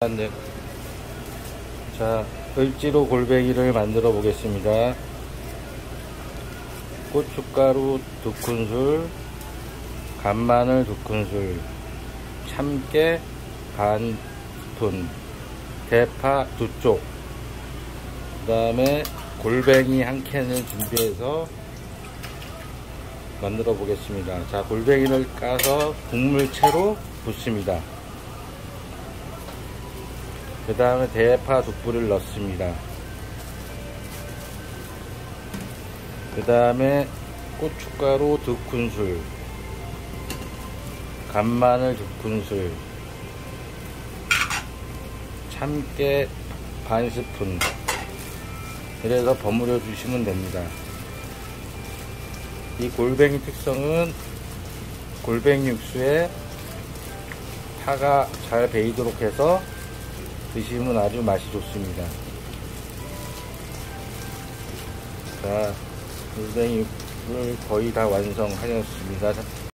네. 자, 을지로 골뱅이를 만들어 보겠습니다. 고춧가루 2큰술, 간마늘 2큰술, 참깨 반 스푼, 대파 2쪽, 그 다음에 골뱅이 1캔을 준비해서 만들어 보겠습니다. 자, 골뱅이를 까서 국물채로 붓습니다. 그 다음에 대파 2뿌리를 넣습니다. 그 다음에 고춧가루 2큰술, 간마늘 2큰술, 참깨 반 스푼, 이래서 버무려 주시면 됩니다. 이 골뱅이 특성은 골뱅이 육수에 파가 잘 배이도록 해서 드시면 아주 맛이 좋습니다. 자, 골뱅이 육수를 거의 다 완성하였습니다.